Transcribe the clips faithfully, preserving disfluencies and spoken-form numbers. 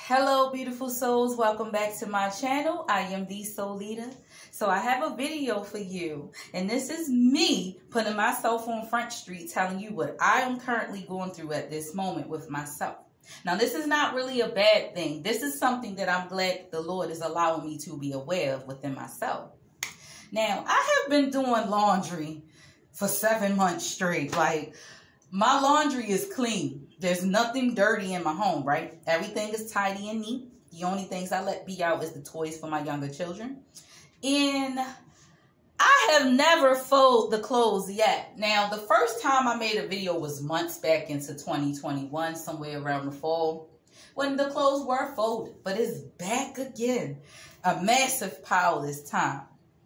Hello, beautiful souls. Welcome back to my channel. I am the Soul Leader. So I have a video for you, and this is me putting myself on Front Street telling you what I am currently going through at this moment with myself. Now, this is not really a bad thing. This is something that I'm glad the Lord is allowing me to be aware of within myself. Now, I have been doing laundry for seven months straight. Like, my laundry is clean. There's nothing dirty in my home, right? Everything is tidy and neat. The only things I let be out is the toys for my younger children. And I have never folded the clothes yet. Now, the first time I made a video was months back into twenty twenty-one, somewhere around the fall, when the clothes were folded. But it's back again. A massive pile this time.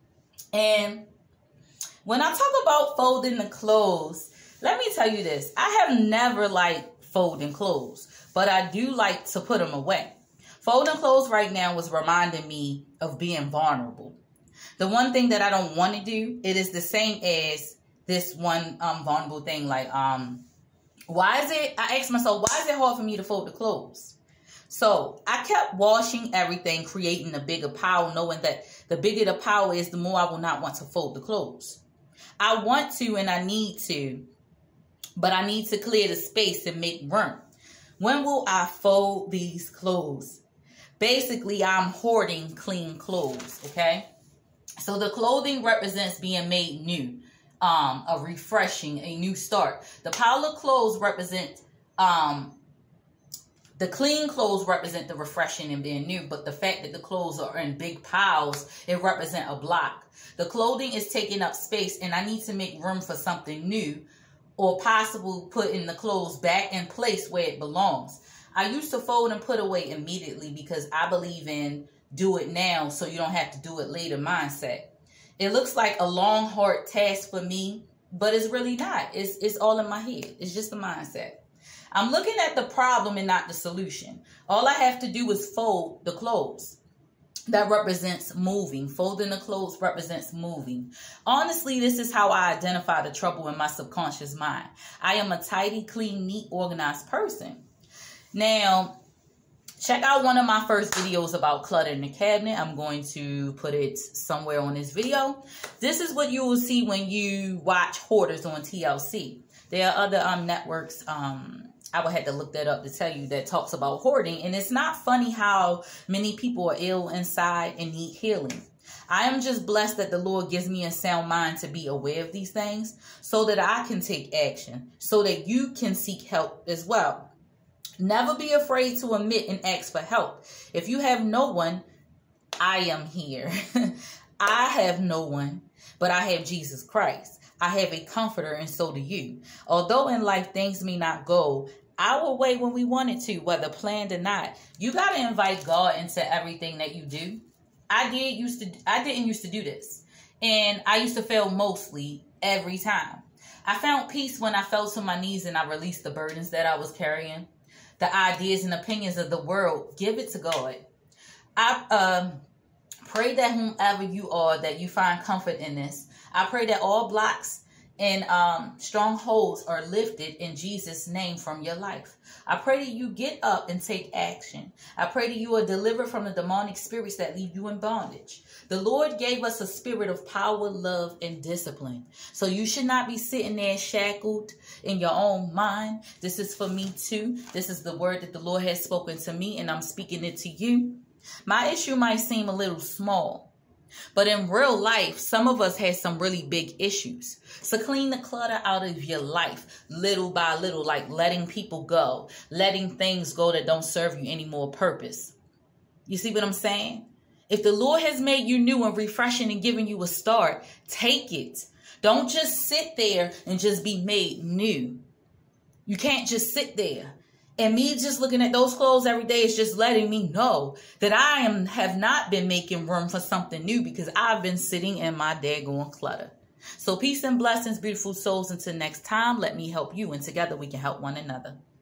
And when I talk about folding the clothes, let me tell you this. I have never liked folding clothes, but I do like to put them away. Folding clothes right now was reminding me of being vulnerable. The one thing that I don't want to do, it is the same as this one um, vulnerable thing. Like, um, why is it, I asked myself, why is it hard for me to fold the clothes? So I kept washing everything, creating a bigger pile, knowing that the bigger the pile is, the more I will not want to fold the clothes. I want to and I need to, but I need to clear the space and make room. When will I fold these clothes? Basically, I'm hoarding clean clothes, okay? So the clothing represents being made new, um, a refreshing, a new start. The pile of clothes represent, um, the clean clothes represent the refreshing and being new, but the fact that the clothes are in big piles, it represents a block. The clothing is taking up space, and I need to make room for something new, or possible putting the clothes back in place where it belongs. I used to fold and put away immediately because I believe in do it now so you don't have to do it later mindset. It looks like a long, hard task for me, but it's really not. It's, it's all in my head. It's just a mindset. I'm looking at the problem and not the solution. All I have to do is fold the clothes. That represents moving. Folding the clothes represents moving. Honestly, this is how I identify the trouble in my subconscious mind. I am a tidy, clean, neat, organized person. Now, check out one of my first videos about clutter in the cabinet. I'm going to put it somewhere on this video. This is what you will see when you watch Hoarders on T L C. There are other um, networks, um, I would have to look that up to tell you, that talks about hoarding. And it's not funny how many people are ill inside and need healing. I am just blessed that the Lord gives me a sound mind to be aware of these things so that I can take action, so that you can seek help as well. Never be afraid to admit and ask for help. If you have no one, I am here. I have no one, but I have Jesus Christ. I have a comforter, and so do you. Although in life things may not go our way when we want it to, whether planned or not, you got to invite God into everything that you do. I did used to, I didn't used to do this, and I used to fail mostly every time. I found peace when I fell to my knees and I released the burdens that I was carrying, the ideas and opinions of the world. Give it to God. I um, pray that whomever you are, that you find comfort in this. I pray that all blocks and um, strongholds are lifted in Jesus' name from your life. I pray that you get up and take action. I pray that you are delivered from the demonic spirits that leave you in bondage. The Lord gave us a spirit of power, love, and discipline. So you should not be sitting there shackled in your own mind. This is for me too. This is the word that the Lord has spoken to me, and I'm speaking it to you. My issue might seem a little small, but in real life, some of us had some really big issues. So clean the clutter out of your life, little by little, like letting people go, letting things go that don't serve you any more purpose. You see what I'm saying? If the Lord has made you new and refreshing and giving you a start, take it. Don't just sit there and just be made new. You can't just sit there. And me just looking at those clothes every day is just letting me know that I am have not been making room for something new because I've been sitting in my daggone clutter. So peace and blessings, beautiful souls. Until next time, let me help you, and together we can help one another.